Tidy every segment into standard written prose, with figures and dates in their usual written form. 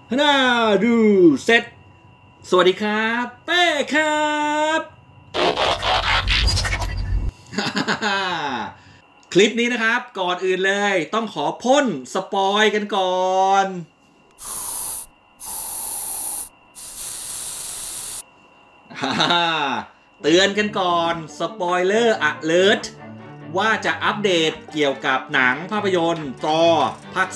น่าดูเซ็ตสวัสดีครับเป้ครับคลิปนี้นะครับก่อนอื่นเลยต้องขอพ่นสปอยกันก่อนเตือนกันก่อนสปอยเลอร์อะเลิร์ตว่าจะอัปเดตเกี่ยวกับหนังภาพยนตร์ต่อภาค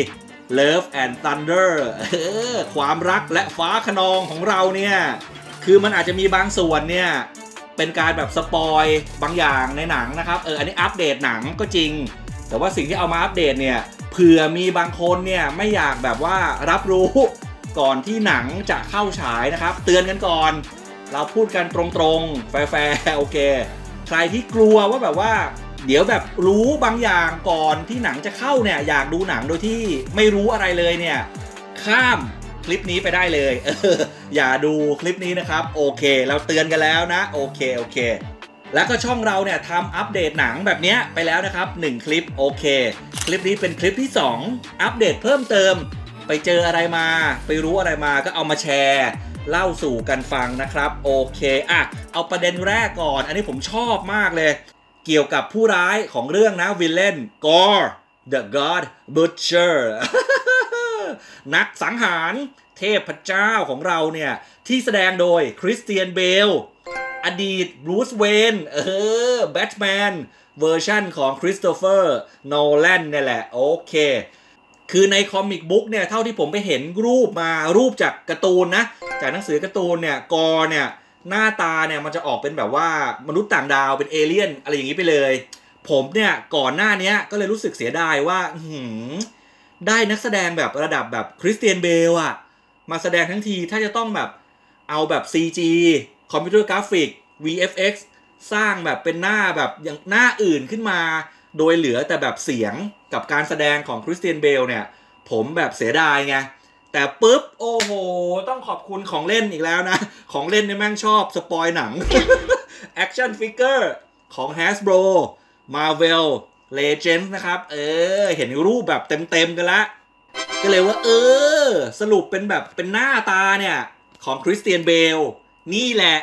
4 Love and Thunder ความรักและฟ้าคะนองของเราเนี่ยคือมันอาจจะมีบางส่วนเนี่ยเป็นการแบบสปอยบางอย่างในหนังนะครับอันนี้อัปเดตหนังก็จริงแต่ว่าสิ่งที่เอามาอัปเดตเนี่ยเผื่อมีบางคนเนี่ยไม่อยากแบบว่ารับรู้ก่อนที่หนังจะเข้าฉายนะครับเตือนกันก่อนเราพูดกันตรงๆแฟร์ๆโอเคใครที่กลัวว่าแบบว่าเดี๋ยวแบบรู้บางอย่างก่อนที่หนังจะเข้าเนี่ยอยากดูหนังโดยที่ไม่รู้อะไรเลยเนี่ยข้ามคลิปนี้ไปได้เลยอย่าดูคลิปนี้นะครับโอเคเราเตือนกันแล้วนะโอเคแล้วก็ช่องเราเนี่ยทำอัปเดตหนังแบบนี้ไปแล้วนะครับ1คลิปโอเคคลิปนี้เป็นคลิปที่2อัปเดตเพิ่มเติมไปเจออะไรมาไปรู้อะไรมาก็เอามาแชร์เล่าสู่กันฟังนะครับโอเคเอาประเด็นแรกก่อนอันนี้ผมชอบมากเลยเกี่ยวกับผู้ร้ายของเรื่องนะวิลเลนกอร์ The God Butcher นักสังหารเทพเจ้าของเราเนี่ยที่แสดงโดยคริสเตียนเบลอดีตบรูซเวนแบทแมนเวอร์ชั่นของคริสโตเฟอร์โนแลนเนี่ยแหละโอเคคือในคอมิกบุ๊กเนี่ยเท่าที่ผมไปเห็นรูปจากการ์ตูนนะจากหนังสือการ์ตูนเนี่ยกอร์เนี่ยหน้าตาเนี่ยมันจะออกเป็นแบบว่ามนุษย์ต่างดาวเป็นเอเลี่ยนอะไรอย่างนี้ไปเลยผมเนี่ยก่อนหน้านี้ก็เลยรู้สึกเสียดายว่าได้นักแสดงแบบระดับแบบคริสเตียนเบลอะมาแสดงทั้งทีถ้าจะต้องแบบเอาแบบ CG คอมพิวเตอร์กราฟิก VFX สร้างแบบเป็นหน้าแบบอย่างหน้าอื่นขึ้นมาโดยเหลือแต่แบบเสียงกับการแสดงของคริสเตียนเบลเนี่ยผมแบบเสียดายไงแต่ปุ๊บโอ้โหต้องขอบคุณของเล่นอีกแล้วนะของเล่นเนี่ยแม่งชอบสปอยหนัง Action Figure ของ Hasbro Marvel Legends นะครับเห็นรูปแบบเต็มๆกันละก็เลยว่าสรุปเป็นแบบเป็นหน้าตาเนี่ยของคริสเตียนเบลนี่แหละ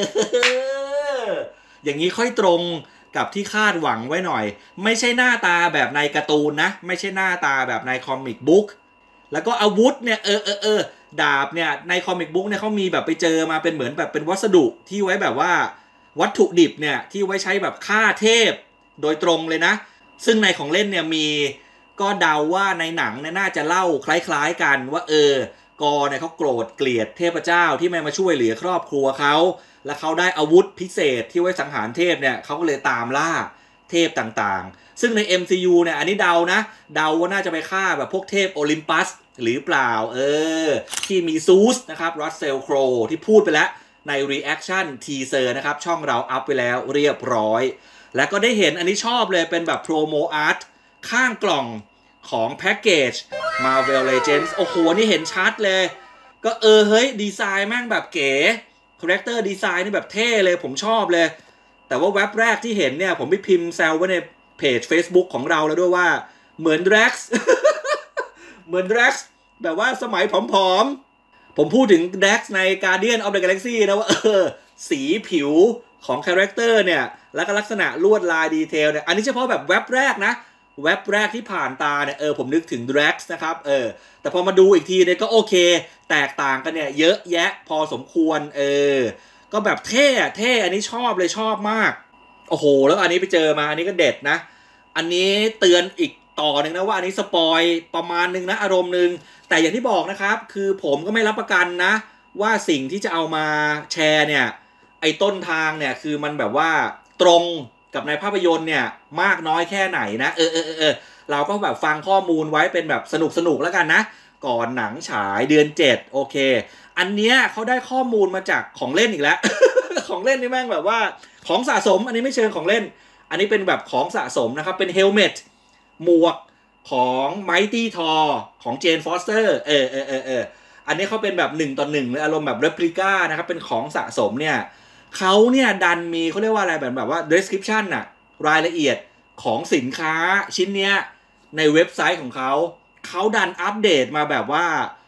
อย่างนี้ค่อยตรงกับที่คาดหวังไว้หน่อยไม่ใช่หน้าตาแบบในการ์ตูนนะไม่ใช่หน้าตาแบบในคอมิกบุ๊กแล้วก็อาวุธเนี่ยดาบเนี่ยในคอมิกบุ๊กเนี่ยเขามีแบบไปเจอมาเป็นเหมือนแบบเป็นวัสดุที่ไว้แบบว่าวัตถุดิบเนี่ยที่ไว้ใช้แบบฆ่าเทพโดยตรงเลยนะซึ่งในของเล่นเนี่ยมีก็เดาว่าในหนังเนี่ยน่าจะเล่าคล้ายๆกันว่ากอเนี่ยเขาโกรธเกลียดเทพเจ้าที่ไม่มาช่วยเหลือครอบครัวเขาและเขาได้อาวุธพิเศษที่ไว้สังหารเทพเนี่ยเขาก็เลยตามล่าเทพต่างๆซึ่งใน MCU เนี่ยอันนี้เดานะเดาว่าน่าจะไปฆ่าแบบพวกเทพโอลิมปัสหรือเปล่าที่มีซูสนะครับรัสเซลโครที่พูดไปแล้วใน reaction teaser นะครับช่องเราอัพไปแล้วเรียบร้อยแล้วก็ได้เห็นอันนี้ชอบเลยเป็นแบบโปรโมอาร์ตข้างกล่องของแพ็กเกจ Marvel Legends โอ้โหนี่เห็นชัดเลยก็เฮ้ยดีไซน์แม่งแบบเก๋คาแรคเตอร์ดีไซน์นี่แบบเท่เลยผมชอบเลยแต่ว่าเว็บแรกที่เห็นเนี่ยผมไปพิมพ์แซวไว้ในเพจ Facebook ของเราแล้วด้วยว่าเหมือน Drax เหมือน Drax แบบว่าสมัยผอมๆผมพูดถึง Drax ใน Guardian of the Galaxy นะว่าสีผิวของคาแรคเตอร์เนี่ยแล้วก็ลักษณะลวดลายดีเทลเนี่ยอันนี้เฉพาะแบบเว็บแรกนะเว็บแรกที่ผ่านตาเนี่ยผมนึกถึง Drax นะครับแต่พอมาดูอีกทีเนี่ยก็โอเคแตกต่างกันเนี่ยเยอะแยะพอสมควรก็แบบเท่อันนี้ชอบเลยชอบมากโอ้โหแล้วอันนี้ไปเจอมาอันนี้ก็เด็ดนะอันนี้เตือนอีกต่อหนึ่งนะว่าอันนี้สปอยประมาณนึงนะอารมณ์นึงแต่อย่างที่บอกนะครับคือผมก็ไม่รับประกันนะว่าสิ่งที่จะเอามาแชร์เนี่ยไอ้ต้นทางเนี่ยคือมันแบบว่าตรงกับในภาพยนตร์เนี่ยมากน้อยแค่ไหนนะเราก็แบบฟังข้อมูลไว้เป็นแบบสนุกแล้วกันนะก่อนหนังฉายเดือน7โอเคอันเนี้ยเขาได้ข้อมูลมาจากของเล่นอีกแล้ว ของเล่นนี่แม่งแบบว่าของสะสมอันนี้ไม่เชิงของเล่นอันนี้เป็นแบบของสะสมนะครับเป็นเฮลเมตหมวกของไมตี้ทอของเจนฟอสเตอร์อันนี้เขาเป็นแบบ1 ต่อ 1เลยอารมณ์แบบเรปลิก้านะครับเป็นของสะสมเนี่ยเขาเนี่ยดันมีเขาเรียกว่าอะไรแบบว่า description น่ะรายละเอียดของสินค้าชิ้นเนี้ยในเว็บไซต์ของเขาดันอัปเดตมาแบบว่า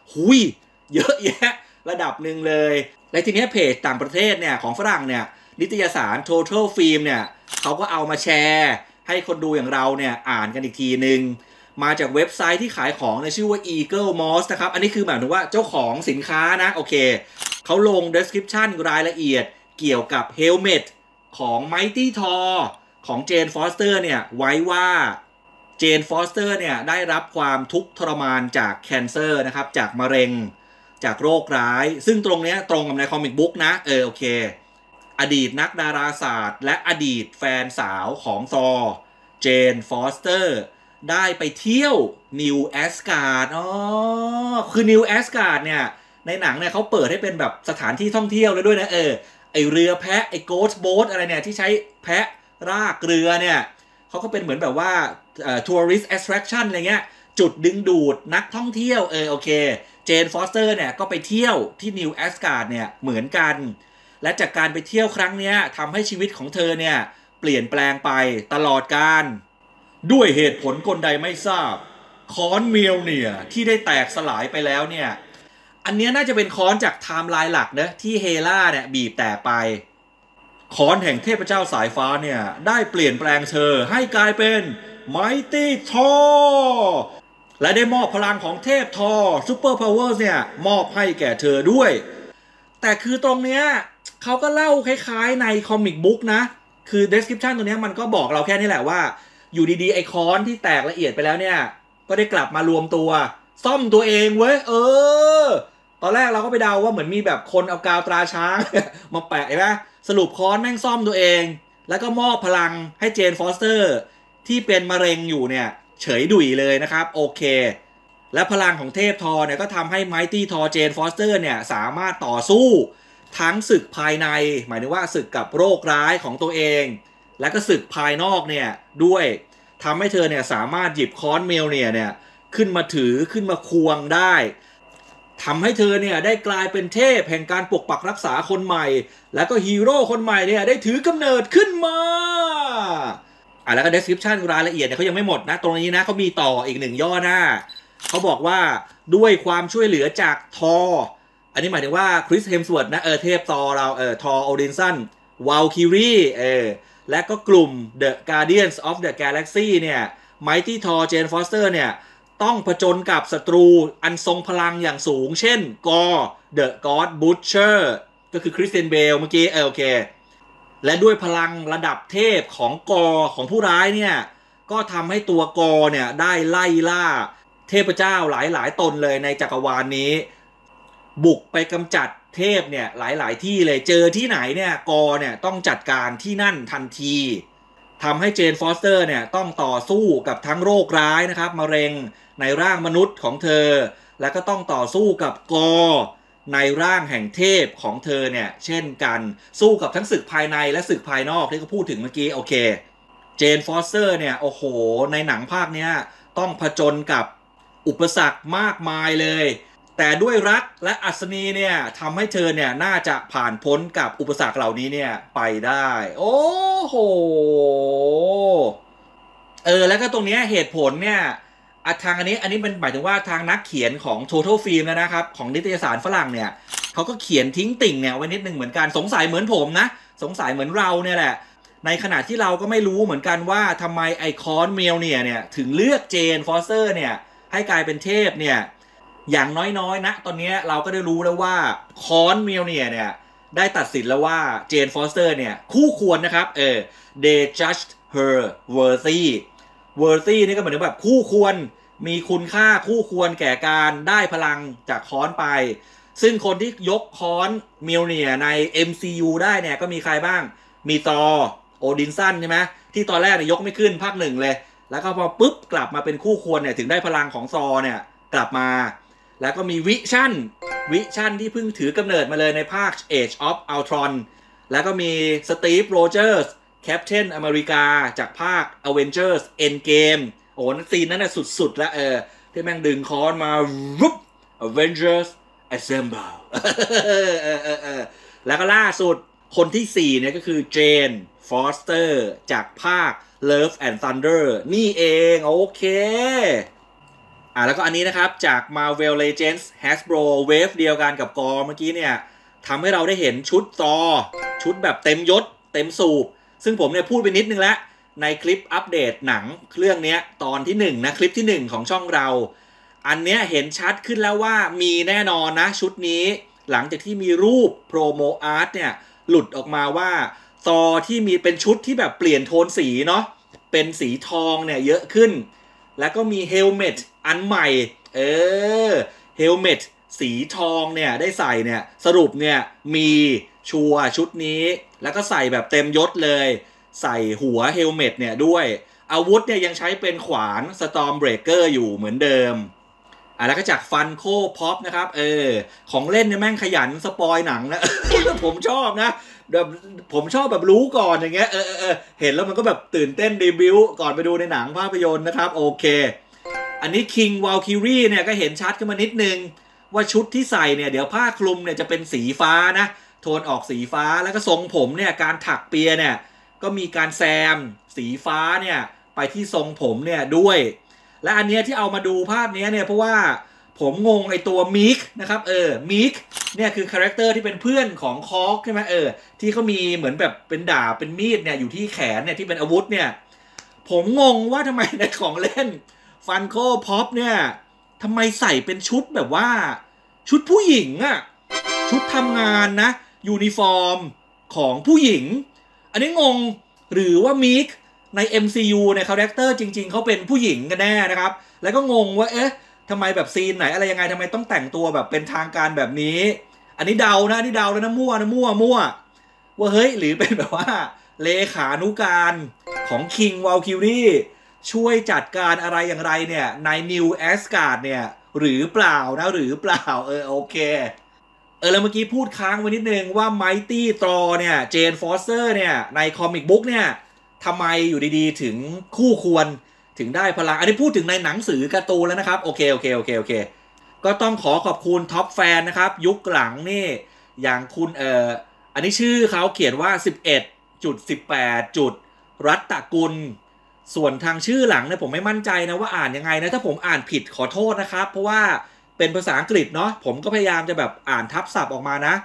หุยเยอะแยะระดับหนึ่งเลยและทีนี้เพจต่างประเทศเนี่ยของฝรั่งเนี่ยนิตยสาร Total Film เนี่ยเขาก็เอามาแชร์ให้คนดูอย่างเราเนี่ยอ่านกันอีกทีนึงมาจากเว็บไซต์ที่ขายของในชื่อว่า Eagle Moss นะครับอันนี้คือหมายถึงว่าเจ้าของสินค้านะโอเคเขาลง description รายละเอียดเกี่ยวกับ helmet ของ Mighty Thor ของเจนฟอสเตอร์เนี่ยไว้ว่าเจนฟอสเตอร์เนี่ยได้รับความทุกข์ทรมานจากแคนเซอร์นะครับจากมะเร็งจากโรคร้ายซึ่งตรงเนี้ยตรงกับในคอมิกบุ๊กนะโอเคอดีตนักดาราศาสตร์และอดีตแฟนสาวของซอร์เจนฟอสเตอร์ได้ไปเที่ยวนิวแอสการ์ดคือนิวแอสการ์ดเนี่ยในหนังเนี่ยเขาเปิดให้เป็นแบบสถานที่ท่องเที่ยวเลยด้วยนะไอเรือแพะไอโกสต์โบ๊ทอะไรเนี่ยที่ใช้แพะรากเรือเนี่ยเขาก็เป็นเหมือนแบบว่าtourist attraction อะไรเงี้ยจุดดึงดูดนักท่องเที่ยวโอเคเจนฟอสเตอร์เนี่ยก็ไปเที่ยวที่นิวแอสการ์ดเนี่ยเหมือนกันและจากการไปเที่ยวครั้งนี้ทำให้ชีวิตของเธอเนี่ยเปลี่ยนแปลงไปตลอดกาลด้วยเหตุผลคนใดไม่ทราบค้อนเมียวเนี่ยที่ได้แตกสลายไปแล้วเนี่ยอันนี้น่าจะเป็นค้อนจากไทม์ไลน์หลักนะที่เฮล่าเนี่ยบีบแตกไปค้อนแห่งเทพเจ้าสายฟ้าเนี่ยได้เปลี่ยนแปลงเธอให้กลายเป็น Mighty Thor และได้มอบพลังของเทพทอร์ซูเปอร์พาวเวอร์เนี่ยมอบให้แก่เธอด้วยแต่คือตรงเนี้ยเขาก็เล่าคล้ายๆในคอมิกบุ๊กนะคือ description ตัวเนี้ยมันก็บอกเราแค่นี้แหละว่าอยู่ดีๆไอค้อนที่แตกละเอียดไปแล้วเนี่ยก็ได้กลับมารวมตัวซ่อมตัวเองเว้ยตอนแรกเราก็ไปเดาว่าเหมือนมีแบบคนเอากาวตราช้าง มาแปะใช่ไหมสรุปค้อนแม่งซ่อมตัวเองแล้วก็มอบพลังให้เจนฟอสเตอร์ที่เป็นมะเร็งอยู่เนี่ยเฉยดุยเลยนะครับโอเคและพลังของเทพทอเนี่ยก็ทำให้ Mighty Thor เจนฟอสเตอร์เนี่ยสามารถต่อสู้ทั้งศึกภายในหมายถึงว่าศึกกับโรคร้ายของตัวเองและก็ศึกภายนอกเนี่ยด้วยทำให้เธอเนี่ยสามารถหยิบค้อนเมลเนี่ยขึ้นมาถือขึ้นมาควงได้ทำให้เธอเนี่ยได้กลายเป็นเทพแห่งการปกปักรักษาคนใหม่แล้วก็ฮีโร่คนใหม่เนี่ยได้ถือกำเนิดขึ้นมาแล้วก็ description รายละเอียดเนี่ยเขายังไม่หมดนะตรงนี้นะเขามีต่ออีกหนึ่งย่อหน้าเขาบอกว่าด้วยความช่วยเหลือจากทออันนี้หมายถึงว่าคริสเฮมสวอร์ธนะเทพทอเราทอโอดินสันวาลคิรีและก็กลุ่ม The Guardians of the Galaxy เนี่ย Mighty Thor Jane Foster เนี่ยต้องผจญกับศัตรูอันทรงพลังอย่างสูงเช่นกอ The God Butcher ก็คือคริสเตียนเบลเมื่อกี้โอเคและด้วยพลังระดับเทพของกอของผู้ร้ายเนี่ยก็ทำให้ตัวกอเนี่ยได้ไล่ล่าเทพเจ้าหลายๆตนเลยในจักรวาลนี้บุกไปกำจัดเทพเนี่ยหลายๆที่เลยเจอที่ไหนเนี่ยกอเนี่ยต้องจัดการที่นั่นทันทีทำให้เจนฟอสเตอร์เนี่ยต้องต่อสู้กับทั้งโรคร้ายนะครับมะเร็งในร่างมนุษย์ของเธอแล้วก็ต้องต่อสู้กับกอในร่างแห่งเทพของเธอเนี่ยเช่นกันสู้กับทั้งศึกภายในและศึกภายนอกที่เขาพูดถึงเมื่อกี้โอเคเจนฟอสเตอร์เนี่ยโอ้โหในหนังภาคเนี้ยต้องผจญกับอุปสรรคมากมายเลยแต่ด้วยรักและอัศนีเนี่ยทำให้เธอเนี่ยน่าจะผ่านพ้นกับอุปสรรคเหล่านี้เนี่ยไปได้โอ้โหแล้วก็ตรงนี้เหตุผลเนี่ยทางอันนี้เป็นหมายถึงว่าทางนักเขียนของ Total Film นะครับของนิตยสารฝรั่งเนี่ยเขาก็เขียนทิ้งติ่งเนี่ยไว้นิดนึงเหมือนกันสงสัยเหมือนผมนะสงสัยเหมือนเราเนี่ยแหละในขณะที่เราก็ไม่รู้เหมือนกันว่าทำไมไอคอนเมลเนี่ยถึงเลือกเจนฟอสเตอร์เนี่ยให้กลายเป็นเทพเนี่ยอย่างน้อยๆนะตอนนี้เราก็ได้รู้แล้วว่าคอนเมลเนี่ยได้ตัดสินแล้วว่าเจนฟอสเตอร์เนี่ยคู่ควรนะครับthey judged her worthy นี่ก็เหมือนแบบคู่ควรมีคุณค่าคู่ควรแก่การได้พลังจากค้อนไปซึ่งคนที่ยกค้อนมิลเนียใน MCU ได้เนี่ยก็มีใครบ้างมีตอโอดินสันใช่ไหมที่ตอนแรกเนี่ยยกไม่ขึ้นภาคหนึ่งเลยแล้วก็พอปุ๊บกลับมาเป็นคู่ควรเนี่ยถึงได้พลังของซอเนี่ยกลับมาแล้วก็มีวิชั่นที่เพิ่งถือกำเนิดมาเลยในภาค Age of Ultron แล้วก็มีสตีฟโรเจอร์สแคปเทนอเมริกาจากภาค Avengers Endgame โอ้ซีนนั้นน่ะสุดๆแล้วที่แม่งดึงค้อนมาวุ๊บ Avengers Assemble แล้วก็ล่าสุดคนที่4เนี่ยก็คือเจนฟอสเตอร์จากภาค Love and Thunder นี่เองโอเคแล้วก็อันนี้นะครับจาก Marvel Legends Hasbro Wave เดียวกันกับกอเมื่อกี้เนี่ยทำให้เราได้เห็นชุดซอชุดแบบเต็มยศเต็มสูบซึ่งผมเนี่ยพูดไปนิดนึงแล้วในคลิปอัปเดตหนังเรื่องนี้ตอนที่1นะคลิปที่1ของช่องเราอันเนี้ยเห็นชัดขึ้นแล้วว่ามีแน่นอนนะชุดนี้หลังจากที่มีรูปโปรโมอาร์ตเนี่ยหลุดออกมาว่าซอที่มีเป็นชุดที่แบบเปลี่ยนโทนสีเนาะเป็นสีทองเนี่ยเยอะขึ้นแล้วก็มีเฮลเมตอันใหม่เฮลเมตสีทองเนี่ยได้ใส่เนี่ยสรุปเนี่ยมีชัวร์ชุดนี้แล้วก็ใส่แบบเต็มยศเลยใส่หัวเฮลเมตเนี่ยด้วยอาวุธเนี่ยยังใช้เป็นขวาน Storm Breaker อยู่เหมือนเดิมแล้วก็จากฟันโคพ็อปนะครับของเล่นเนี่ยแม่งขยันสปอยหนังนะ ผมชอบนะแบบผมชอบแบบรู้ก่อนอย่างเงี้ยเห็นแล้วมันก็แบบตื่นเต้นดีบิวก่อนไปดูในหนังภาพยนตร์นะครับโอเคอันนี้ King Valkyrie เนี่ยก็เห็นชัดขึ้นมานิดนึงว่าชุดที่ใส่เนี่ยเดี๋ยวผ้าคลุมเนี่ยจะเป็นสีฟ้านะโทนออกสีฟ้าแล้วก็ทรงผมเนี่ยการถักเปียเนี่ยก็มีการแซมสีฟ้าเนี่ยไปที่ทรงผมเนี่ยด้วยและอันเนี้ยที่เอามาดูภาพนี้เนี่ยเพราะว่าผมงงไอตัวมิกนะครับมิกเนี่ยคือคาแรคเตอร์ที่เป็นเพื่อนของคอร์กใช่ไหมที่เขามีเหมือนแบบเป็นดาบเป็นมีดเนี่ยอยู่ที่แขนเนี่ยที่เป็นอาวุธเนี่ยผมงงว่าทำไมในของเล่นฟันโคพ็อปเนี่ยทำไมใส่เป็นชุดแบบว่าชุดผู้หญิงอะชุดทำงานนะยูนิฟอร์มของผู้หญิงอันนี้งงหรือว่ามิกใน MCU เนี่ยคาแรคเตอร์จริงๆเขาเป็นผู้หญิงกันแน่นะครับแล้วก็งงว่าทำไมแบบซีนไหนอะไรยังไงทำไมต้องแต่งตัวแบบเป็นทางการแบบนี้อันนี้เดานะนี่เดาแล้วนะมั่วว่าเฮ้ยหรือเป็นแบบว่าเลขานุการของ King Valkyrie ช่วยจัดการอะไรอย่างไรเนี่ยใน New Asgard เนี่ยหรือเปล่านะหรือเปล่าโอเคแล้วเมื่อกี้พูดค้างไว้นิดนึงว่า Mighty Thor เนี่ยเจนฟอสเตอร์เนี่ยในคอมิกบุ๊กเนี่ยทำไมอยู่ดีๆถึงคู่ควรถึงได้พลังอันนี้พูดถึงในหนังสือการ์ตูนแล้วนะครับโอเคก็ต้องขอบคุณท็อปแฟนนะครับยุคหลังนี่อย่างคุณอันนี้ชื่อเขาเขียนว่า 11.18 รัตตกุลส่วนทางชื่อหลังเนี่ยผมไม่มั่นใจนะว่าอ่านยังไงนะถ้าผมอ่านผิดขอโทษนะครับเพราะว่าเป็นภาษาอังกฤษเนาะผมก็พยายามจะแบบอ่านทับศัพท์ออกมานะ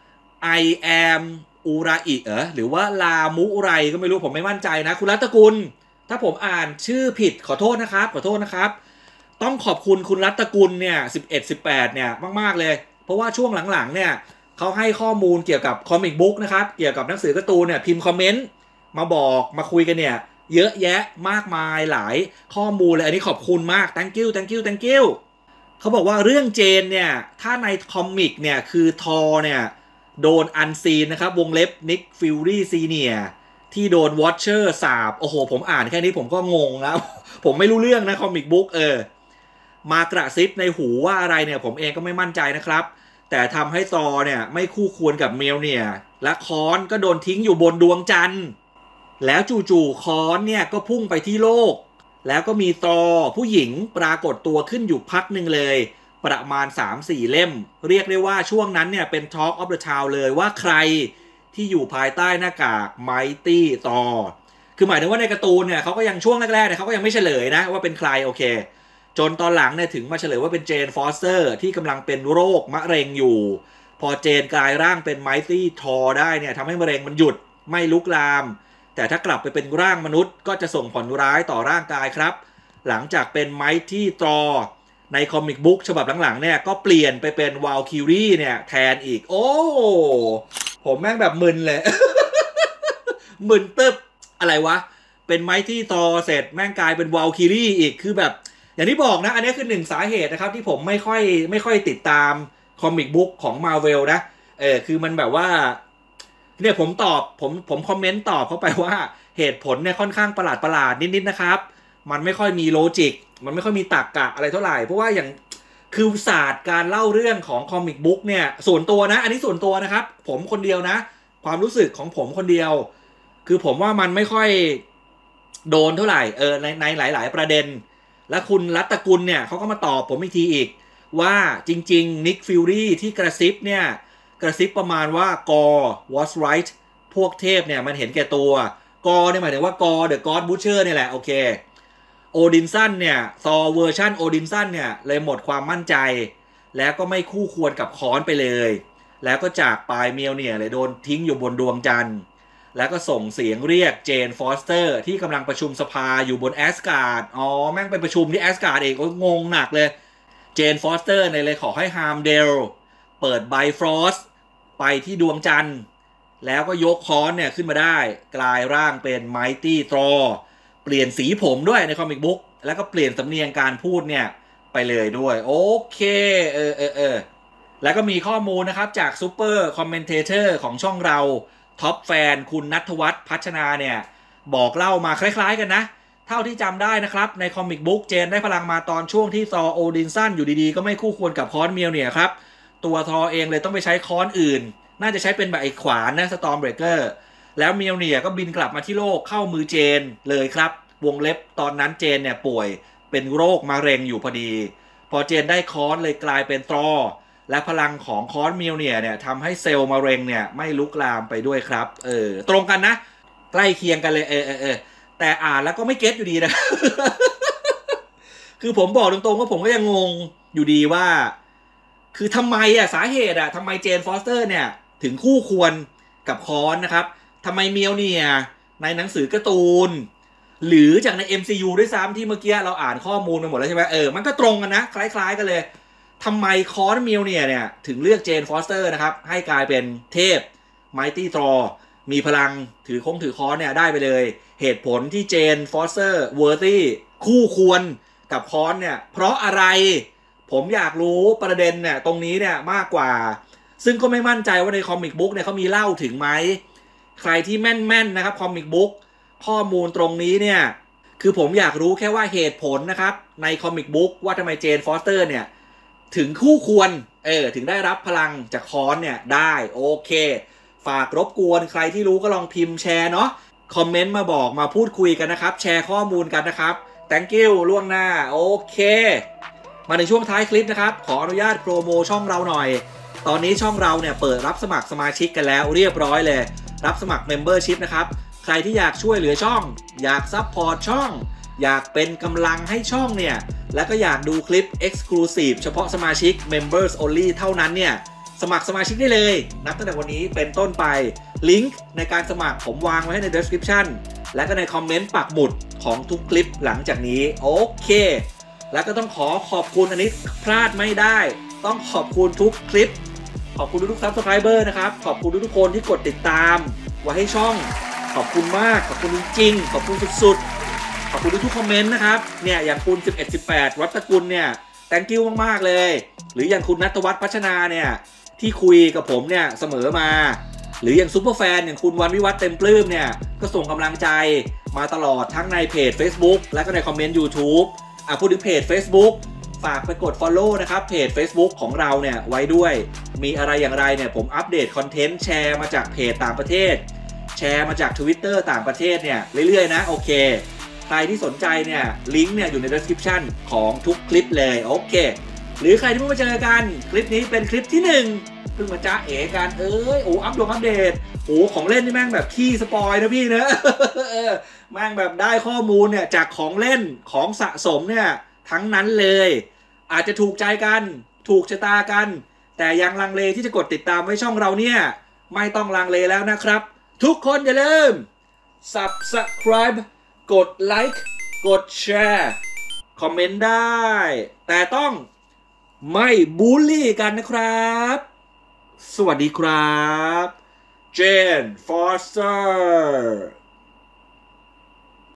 I am อูราอิหรือว่าลามุไรก็ไม่รู้ผมไม่มั่นใจนะคุณรัตกุลถ้าผมอ่านชื่อผิดขอโทษนะครับต้องขอบคุณคุณรัตกุลเนี่ย11-18เนี่ยมากๆเลยเพราะว่าช่วงหลังๆเนี่ยเขาให้ข้อมูลเกี่ยวกับคอมิกบุ๊กนะครับเกี่ยวกับหนังสือการ์ตูนเนี่ยพิมพ์คอมเมนต์มาบอกมาคุยกันเนี่ยเยอะแยะมากมายหลายข้อมูลเลยอันนี้ขอบคุณมาก thank you เขาบอกว่าเรื่องเจนเนี่ยถ้าในคอมิกเนี่ยคือทอเนี่ยโดนอันซีนนะครับวงเล็บนิกฟิลลี่ซีเนียที่โดนวอชเชอร์สาบโอ้โหผมอ่านแค่นี้ผมก็งงแล้ว ผมไม่รู้เรื่องนะคอมิกบุ๊กมากระซิบในหูว่าอะไรเนี่ยผมเองก็ไม่มั่นใจนะครับแต่ทำให้ซอเนี่ยไม่คู่ควรกับเมลเนี่ยและคอนก็โดนทิ้งอยู่บนดวงจันทร์แล้วจู่ๆคอนเนี่ยก็พุ่งไปที่โลกแล้วก็มีซอผู้หญิงปรากฏตัวขึ้นอยู่พักหนึ่งเลยประมาณ 3-4 เล่มเรียกได้ว่าช่วงนั้นเนี่ยเป็น Talk of the Town เลยว่าใครที่อยู่ภายใต้หน้ากาก Mighty Thor คือหมายถึงว่าในการ์ตูนเนี่ยเขาก็ยังช่วงแรกๆเนี่ยเขาก็ยังไม่เฉลยนะว่าเป็นใครโอเคจนตอนหลังเนี่ยถึงมาเฉลยว่าเป็นเจนฟอสเตอร์ที่กำลังเป็นโรคมะเร็งอยู่พอเจนกลายร่างเป็น Mighty Thor ได้เนี่ยทำให้มะเร็งมันหยุดไม่ลุกลามแต่ถ้ากลับไปเป็นร่างมนุษย์ก็จะส่งผลร้ายต่อร่างกายครับหลังจากเป็น Mighty Thor ในคอมิกบุ๊กฉบับหลังๆเนี่ยก็เปลี่ยนไปเป็น Valkyrie เนี่ยแทนอีกโอ้ผมแม่งแบบมึนเลย มึนตึ๊บอะไรวะเป็น Mighty Thor เสร็จแม่งกลายเป็น Valkyrie อีกคือแบบอย่างที่บอกนะอันนี้คือหนึ่งสาเหตุนะครับที่ผมไม่ค่อยติดตามคอมิกบุ๊กของ Marvel นะคือมันแบบว่าเนี่ยผมคอมเมนต์ตอบเข้าไปว่าเหตุผลเนี่ยค่อนข้างประหลาดนิดๆนะครับมันไม่ค่อยมีโลจิกมันไม่ค่อยมีตรรกะอะไรเท่าไหร่เพราะว่าอย่างคือศาสตร์การเล่าเรื่องของคอมิกบุ๊กเนี่ยส่วนตัวนะอันนี้ส่วนตัวนะครับผมคนเดียวนะความรู้สึกของผมคนเดียวคือผมว่ามันไม่ค่อยโดนเท่าไหร่ในหลายๆประเด็นและคุณรัตกุลเนี่ยเขาก็มาตอบผมอีกทีอีกว่าจริงๆนิกฟิลลี่ที่กระซิบเนี่ยกระซิบประมาณว่ากอ was right พวกเทพเนี่ยมันเห็นแก่ตัวกอเนี่ยหมายถึงว่ากอ The God Butcher เนี่ยแหละโอเคโอดินสันเนี่ยซอเวอร์ชันโอดินสันเนี่ยเลยหมดความมั่นใจแล้วก็ไม่คู่ควรกับค้อนไปเลยแล้วก็จากปลายเมียวเนี่ยเลยโดนทิ้งอยู่บนดวงจันทร์แล้วก็ส่งเสียงเรียกเจนฟอสเตอร์ที่กำลังประชุมสภาอยู่บนแอสการ์ดแม่งไปประชุมที่แอสการ์ดเองก็งงหนักเลยเจนฟอสเตอร์เนี่ยเลยขอให้ฮาร์มเดลเปิดไบฟรอสไปที่ดวงจันทร์แล้วก็ยกค้อนเนี่ยขึ้นมาได้กลายร่างเป็นไมตี้ทรอเปลี่ยนสีผมด้วยในคอมิกบุ๊กแล้วก็เปลี่ยนสำเนียงการพูดเนี่ยไปเลยด้วยโอเคแล้วก็มีข้อมูลนะครับจากซูเปอร์คอมเมนเทเตอร์ของช่องเราท็อปแฟนคุณณัฐวัฒน์พัชนาเนี่ยบอกเล่ามาคล้ายๆกันนะเท่าที่จำได้นะครับในคอมิกบุ๊กเจนได้พลังมาตอนช่วงที่ซอโอดินสันอยู่ดีๆก็ไม่คู่ควรกับค้อนเมียวเนี่ยครับตัวทอเองเลยต้องไปใช้ค้อนอื่นน่าจะใช้เป็นแบบไอ้ขวานนะสตอร์มเบรกเกอร์แล้วเมียวเนี่ยก็บินกลับมาที่โลกเข้ามือเจนเลยครับวงเล็บตอนนั้นเจนเนี่ยป่วยเป็นโรคมะเร็งอยู่พอดีพอเจนได้ค้อนเลยกลายเป็นตรอและพลังของค้อนเมียวเนี่ยทำให้เซลล์มะเร็งเนี่ยไม่ลุกลามไปด้วยครับตรงกันนะใกล้เคียงกันเลยแต่อ่านแล้วก็ไม่เก็ตอยู่ดีนะ คือผมบอกตรงๆว่าผมก็ยังงงอยู่ดีว่าคือทำไมสาเหตุทำไมเจนฟอสเตอร์เนี่ยถึงคู่ควรกับค้อนนะครับทำไมเมียวเนี่ยในหนังสือการ์ตูนหรือจากใน MCU ด้วยซ้ำที่เมื่อกี้เราอ่านข้อมูลไปหมดแล้วใช่ไหมมันก็ตรงกันนะคล้ายๆกันเลยทำไมค้อนเมียวเนี่ยถึงเลือกเจนฟอสเตอร์นะครับให้กลายเป็นเทพไมตี้ทรอมีพลังถือค้อนเนี่ยได้ไปเลยเหตุผลที่เจนฟอสเตอร์เวอร์ตี้คู่ควรกับค้อนเนี่ยเพราะอะไรผมอยากรู้ประเด็นเนี่ยตรงนี้เนี่ยมากกว่าซึ่งก็ไม่มั่นใจว่าในคอมิกบุ๊กเนี่ยเขามีเล่าถึงไหมใครที่แม่นๆนะครับคอมิกบุ๊กข้อมูลตรงนี้เนี่ยคือผมอยากรู้แค่ว่าเหตุผลนะครับในคอมิกบุ๊กว่าทำไมเจนฟอสเตอร์เนี่ยถึงคู่ควรถึงได้รับพลังจากค้อนเนี่ยได้โอเคฝากรบกวนใครที่รู้ก็ลองพิมพ์แชร์เนาะคอมเมนต์มาบอกมาพูดคุยกันนะครับแชร์ข้อมูลกันนะครับ thank you ล่วงหน้าโอเคมาในช่วงท้ายคลิปนะครับขออนุญาตโปรโมช่องเราหน่อยตอนนี้ช่องเราเนี่ยเปิดรับสมัครสมาชิกกันแล้วเรียบร้อยเลยรับสมัคร Membership นะครับใครที่อยากช่วยเหลือช่องอยากซัพพอร์ตช่องอยากเป็นกำลังให้ช่องเนี่ยแล้วก็อยากดูคลิป Exclusive เฉพาะสมาชิก Members Only เท่านั้นเนี่ยสมัครสมาชิกได้เลยนับตั้งแต่วันนี้เป็นต้นไปลิงก์ในการสมัครผมวางไว้ให้ใน Description และก็ในคอมเมนต์ปักหมุดของทุกคลิปหลังจากนี้โอเคแล้วก็ต้องขอบคุณอันนี้พลาดไม่ได้ต้องขอบคุณทุกคลิปขอบคุณทุก Subscriber นะครับขอบคุณทุกคนที่กดติดตามไว้ให้ช่องขอบคุณมากขอบคุณจริงๆขอบคุณสุดๆขอบคุณทุกคอมเมนต์นะครับเนี่ยอย่างคุณ1118วัตกุลเนี่ย thank you มากๆเลยหรืออย่างคุณณัฐวัฒน์พัชนาเนี่ยที่คุยกับผมเนี่ยเสมอมาหรืออย่างซุปเปอร์แฟนอย่างคุณวันวิวัฒน์เต็มปลื้มเนี่ยก็ส่งกำลังใจมาตลอดทั้งในเพจ Facebook และก็ในคอมเมนต์ YouTubeพูดถึงเพจ Facebook ฝากไปกด Follow นะครับเพจ Facebook ของเราเนี่ยไว้ด้วยมีอะไรอย่างไรเนี่ยผมอัปเดตคอนเทนต์แชร์มาจากเพจต่างประเทศแชร์มาจาก Twitter ต่างประเทศเนี่ยเรื่อยๆนะโอเคใครที่สนใจเนี่ยลิงก์เนี่ยอยู่ใน Description ของทุกคลิปเลยโอเคหรือใครที่เพิ่งมาเจอกันคลิปนี้เป็นคลิปที่1เพิ่งมาจ้าเอ๋กันอัปเดตของเล่นนี่แม่งแบบขี้สปอยนะพี่นะแม่งแบบได้ข้อมูลเนี่ยจากของเล่นของสะสมเนี่ยทั้งนั้นเลยอาจจะถูกใจกันถูกชะตากันแต่ยังลังเลที่จะกดติดตามไว้ช่องเราเนี่ยไม่ต้องลังเลแล้วนะครับทุกคนอย่าลืม Subscribe กดไลค์กดแชร์คอมเมนต์ได้แต่ต้องไม่บูลลี่กันนะครับสวัสดีครับ Jane Foster